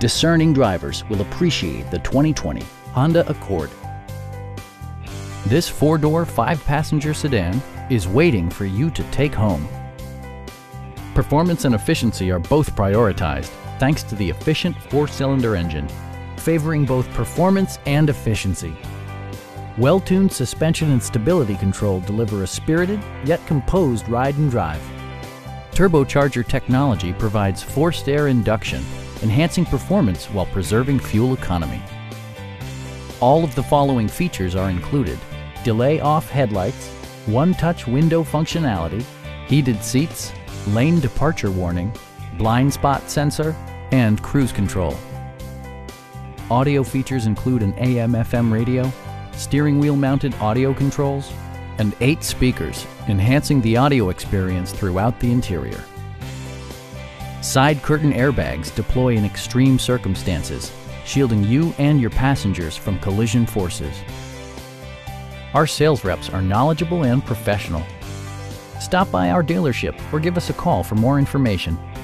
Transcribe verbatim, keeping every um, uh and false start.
Discerning drivers will appreciate the twenty twenty Honda Accord. This four-door, five-passenger sedan is waiting for you to take home. Performance and efficiency are both prioritized thanks to the efficient four-cylinder engine, favoring both performance and efficiency. Well-tuned suspension and stability control deliver a spirited yet composed ride and drive. Turbocharger technology provides forced air induction, enhancing performance while preserving fuel economy. All of the following features are included: delay-off headlights, one-touch window functionality, heated seats, lane departure warning, blind spot sensor, and cruise control. Audio features include an A M F M radio, steering wheel mounted audio controls, and eight speakers, enhancing the audio experience throughout the interior. Side curtain airbags deploy in extreme circumstances, shielding you and your passengers from collision forces. Our sales reps are knowledgeable and professional. Stop by our dealership or give us a call for more information.